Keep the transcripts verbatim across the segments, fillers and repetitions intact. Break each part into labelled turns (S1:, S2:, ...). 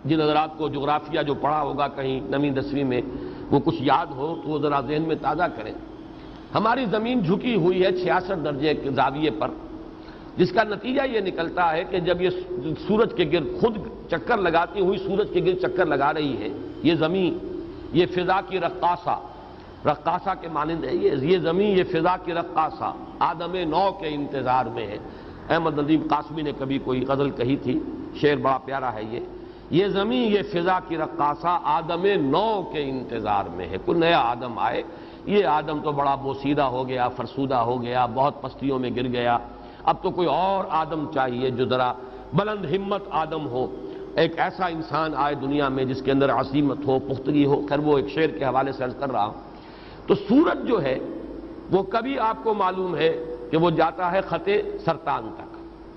S1: جن حضرات کو جغرافیہ جو پڑھا ہوگا کہیں نویں دسویں میں وہ کچھ یاد ہو تو وہ ذرا ذہن میں تازہ کریں. ہماری زمین جھکی ہوئی ہے چھیاسٹھ درجے کے زاویے پر، جس کا نتیجہ یہ نکلتا ہے کہ جب یہ سورج کے گرد خود چکر لگاتی ہوئی سورج کے گرد چکر لگا رہی ہے یہ زمین، یہ فضا کی رقاصہ، رقاصہ کے مانند ہے یہ یہ زمین، یہ فضا کی رقاصہ آدم نو کے انتظار میں ہے. احمد ندیم قاسمی نے کبھی کوئی غزل کہی تھی، شعر بڑا پیارا ہے یہ یہ زمین یہ فضا کی رقاصہ آدم نو کے انتظار میں ہے. کوئی نیا آدم آئے، یہ آدم تو بڑا بوسیدہ ہو گیا، فرسودہ ہو گیا، بہت پستیوں میں گر گیا، اب تو کوئی اور آدم چاہیے جو ذرا بلند ہمت آدم ہو، ایک ایسا انسان آئے دنیا میں جس کے اندر عظیمت ہو، پختگی ہو. خیر وہ ایک شعر کے حوالے سے عرض کر رہا ہوں. تو سورج جو ہے وہ کبھی آپ کو معلوم ہے کہ وہ جاتا ہے خط سرطان تک،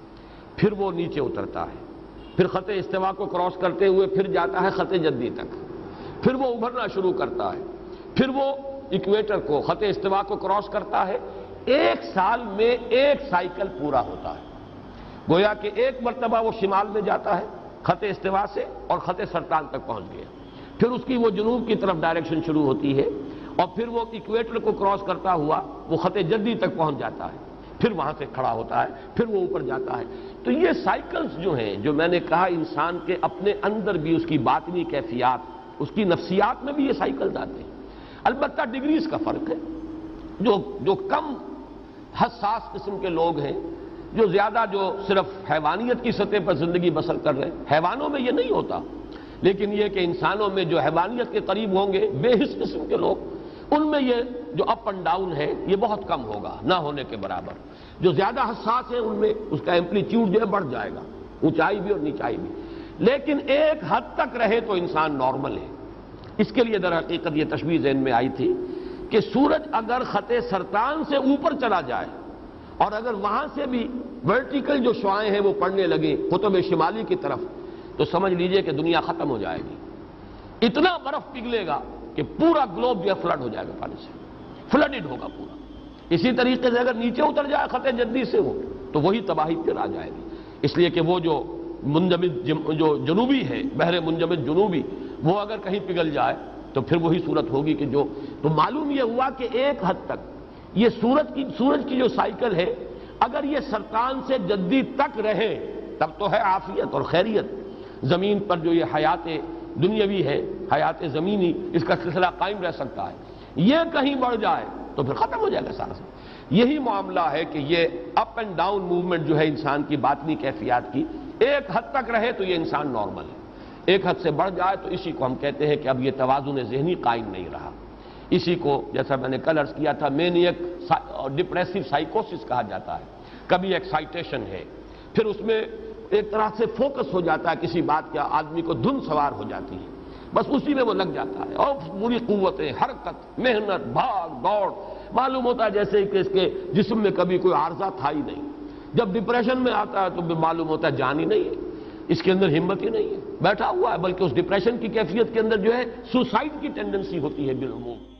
S1: پھر وہ نیچے اترتا ہے، پھر خط استوا کو کراس کرتے ہوئے پھر جاتا ہے خط جدی تک، پھر وہ ابھرنا شروع کرتا ہے، پھر وہ ایکویٹر کو خط استوا کو کراس کرتا ہے. ایک سال میں ایک سائیکل پورا ہوتا ہے، گویا کہ ایک مرتبہ وہ شمال میں جاتا ہے خط استوا سے اور خط سرطان تک پہنچ گیا، پھر اس کی وہ جنوب کی طرف ڈائریکشن شروع ہوتی ہے اور پھر وہ ایکویٹر کو کراس کرتا ہوا وہ خط جدی تک پہنچ جاتا ہے، پھر وہاں سے کھڑا ہوتا ہے، پھر وہ اوپر جاتا ہے. تو یہ سائیکلز جو ہیں، جو میں نے کہا انسان کے اپنے اندر بھی اس کی باطنی کیفیات، اس کی نفسیات میں بھی یہ سائیکلز آتے ہیں. البتہ ڈگریز کا فرق ہے. جو جو کم حساس قسم کے لوگ ہیں، جو زیادہ جو صرف حیوانیت کی سطح پر زندگی بسر کر رہے ہیں، حیوانوں میں یہ نہیں ہوتا، لیکن یہ کہ انسانوں میں جو حیوانیت کے قریب ہوں گے بے حس قسم کے لوگ، ان میں یہ جو اپ اینڈ ڈاؤن ہے یہ بہت کم ہوگا، نہ ہونے کے برابر. جو زیادہ حساس ہیں ان میں اس کا ایمپلیٹیوڈ جو ہے بڑھ جائے گا، اونچائی بھی اور نیچائی بھی. لیکن ایک حد تک رہے تو انسان نارمل ہے. اس کے لیے در حقیقت یہ تشبیہ ذہن میں آئی تھی کہ سورج اگر خط سرطان سے اوپر چلا جائے اور اگر وہاں سے بھی ورٹیکل جو شعاعیں ہیں وہ پڑنے لگیں قطب شمالی کی طرف، تو سمجھ لیجئے کہ دنیا ختم ہو جائے گی. اتنا برف پگھلے گا کہ پورا گلوب جو ہے فلڈ ہو جائے گا، پانی سے فلڈڈ ہوگا پورا. اسی طریقے سے اگر نیچے اتر جائے خط جدی سے ہو تو وہی تباہی پھر آ جائے گی. اس لیے کہ وہ جو منجمد جو جنوبی ہے، بحر منجمد جنوبی، وہ اگر کہیں پگھل جائے تو پھر وہی صورت ہوگی کہ جو. تو معلوم یہ ہوا کہ ایک حد تک یہ سورج کی سورج کی جو سائیکل ہے اگر یہ سرطان سے جدی تک رہے تب تو ہے عافیت اور خیریت. زمین پر جو یہ حیات دنیاوی ہے، حیات زمینی، اس کا سلسلہ قائم رہ سکتا ہے. یہ کہیں بڑھ جائے تو پھر ختم ہو جائے گا سارا. یہی معاملہ ہے کہ یہ اپ اینڈ ڈاؤن موومنٹ جو ہے انسان کی باطنی کیفیات کی، ایک حد تک رہے تو یہ انسان نارمل ہے، ایک حد سے بڑھ جائے تو اسی کو ہم کہتے ہیں کہ اب یہ توازن ذہنی قائم نہیں رہا. اسی کو جیسا میں نے کل عرض کیا تھا مینیک اور ڈپریسو سائیکوسس کہا جاتا ہے. کبھی ایکسائٹیشن ہے، پھر اس میں ایک طرح سے فوکس ہو جاتا ہے کسی بات کا، آدمی کو دھن سوار ہو جاتی ہے، بس اسی میں وہ لگ جاتا ہے اور پوری قوتیں، حرکت، محنت، بھاگ دوڑ، معلوم ہوتا ہے جیسے کہ اس کے جسم میں کبھی کوئی عارضہ تھا ہی نہیں. جب ڈپریشن میں آتا ہے تو معلوم ہوتا ہے جان ہی نہیں ہے، اس کے اندر ہمت ہی نہیں ہے، بیٹھا ہوا ہے. بلکہ اس ڈپریشن کی کیفیت کے اندر جو ہے سوسائڈ کی ٹینڈنسی ہوتی ہے بالعموم.